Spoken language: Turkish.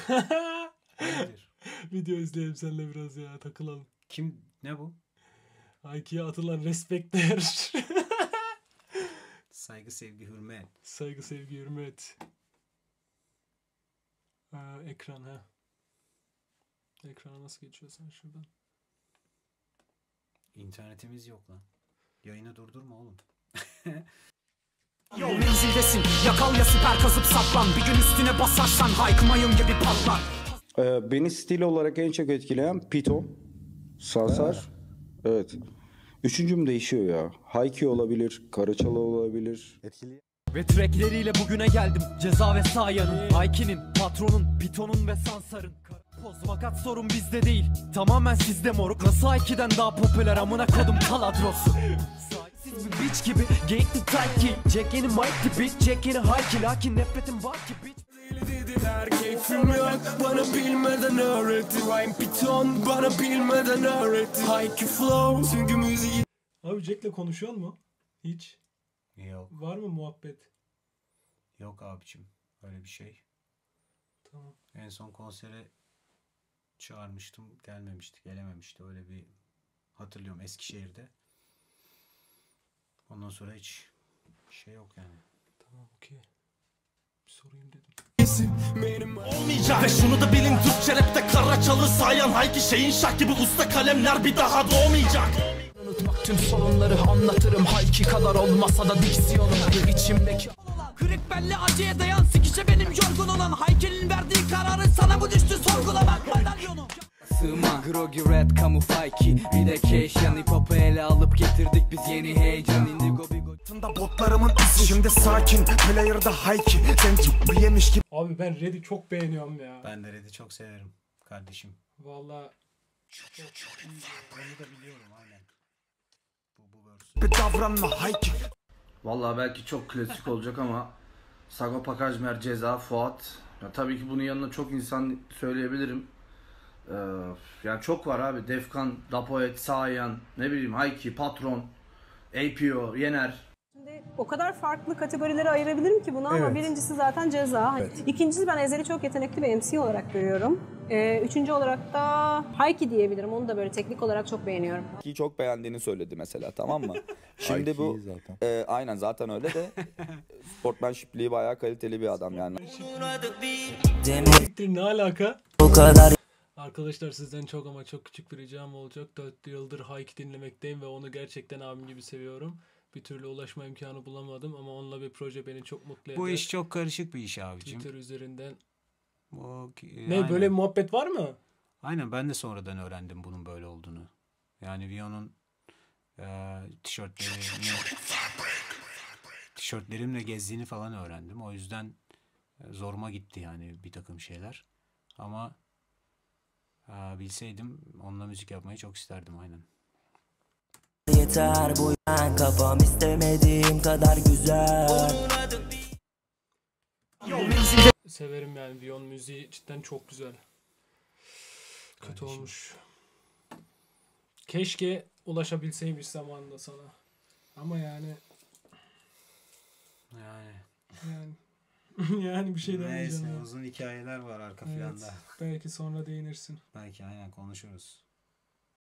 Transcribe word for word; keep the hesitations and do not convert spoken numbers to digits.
Nedir? Video izleyelim seninle biraz ya, takılalım. Kim? Ne bu? Haikyuu'ya atılan respektler. Saygı, sevgi, hürmet. Saygı, sevgi, hürmet. Aa, ekran ha. Ekrana nasıl geçiyorsun şuradan? İnternetimiz yok lan. Yayını durdurma oğlum. Yol menzildesin, yakal ya siper kazıp saklan. Bir gün üstüne basarsan haykmayın gibi patlar. Ee, beni stil olarak en çok etkileyen Python, Sansar. Evet. Üçüncüm değişiyor ya. Haikyuu olabilir, Karaçala olabilir. Etkili. Ve trackleriyle bugüne geldim. Ceza ve Sayan'ın, Hayki'nin, Patron'un, Python'un ve Sansar'ın. Poz fakat sorun bizde değil, tamamen sizde moruk. Nasıl Haiki'den daha popüler amına kodum taladrosu. Siz bir bitch gibi, geyikli tight ki. Jack yeni mic bitch, Jack yeni Haiki. Lakin nefretim var ki bitch. Dediler keyfim yok, bana bilmeden öğretti. Rhyme Python, bana bilmeden öğretti. Haiku flow, çünkü müziği. Abi Jack'le konuşuyor mu? Hiç. Yok. Var mı muhabbet? Yok abicim. Öyle bir şey. Tamam. En son konsere çağırmıştım. Gelmemişti. Gelememişti. Öyle bir hatırlıyorum Eskişehir'de. Ondan sonra hiç şey yok yani. Tamam, okey. Bir sorayım dedim. Olmayacak. Ve şunu da bilin, Türkçe rapte Karaçalı, Sayan, Hayki, Şeyin Şah gibi usta kalemler bir daha doğmayacak. Unutmak tüm sorunları anlatırım. Hayki kadar olmasa da diksiyonum içimdeki. Kırık belli acıya dayan, sikişe benim yorgun olan. Haykel'in verdiği kararı sana bu düştü sorgulamak madalyonu. Sığma Grogi Red Kamu Fayki. Bir de Keşan hip hop'u ele alıp getirdik biz yeni heyecan. Indigo Bigo. Botlarımın izi şimdi sakin. Player'da Hayki. Sen tıbbı yemiş gibi. Abi ben Red'i çok beğeniyorum ya. Ben de Red'i çok severim kardeşim. Vallahi Onu da biliyorum aynen. Bu bu verse. Bir davranma Hayki. Vallahi belki çok klasik olacak ama Sagopa Kajmer, Ceza, Fuat. Ya tabii ki bunun yanına çok insan söyleyebilirim. Ee, yani çok var abi. Defkan, Dapoet, Sayan, ne bileyim Hayki, Patron, A P O, Yener. Şimdi o kadar farklı kategorilere ayırabilirim ki bunu ama Evet. birincisi zaten Ceza. Evet. İkincisi ben Ezhel'i çok yetenekli bir M C olarak görüyorum. Ee, üçüncü olarak da Hayki diyebilirim. Onu da böyle teknik olarak çok beğeniyorum. Ki çok beğendiğini söyledi mesela, tamam mı? Şimdi bu Haikyuu zaten. e, aynen zaten öyle de sportmanşipliği bayağı kaliteli bir adam yani. siktir, ne alaka? Arkadaşlar sizden çok ama çok küçük bir ricam olacak. dört yıldır Hayki dinlemekteyim ve onu gerçekten abim gibi seviyorum. Bir türlü ulaşma imkanı bulamadım ama onunla bir proje beni çok mutlu eder. Bu iş çok karışık bir iş abicim. Twitter üzerinden. Bu, Ne aynen. böyle bir muhabbet var mı? Aynen, ben de sonradan öğrendim bunun böyle olduğunu. Yani Vion'un e, tişörtlerini tişörtlerimle gezdiğini falan öğrendim. O yüzden e, zoruma gitti yani bir takım şeyler. Ama e, bilseydim onunla müzik yapmayı çok isterdim aynen. Yeter bu yan kafam istemediğim kadar güzel. Severim yani, Vion müziği cidden çok güzel. Kötü Kardeşim. olmuş. Keşke ulaşabilseymiş zamanında sana. Ama yani Yani yani yani bir şey demeyeceğim. neyse, ya. uzun hikayeler var arka Evet, planda. belki sonra değinirsin. Belki aynen konuşuruz.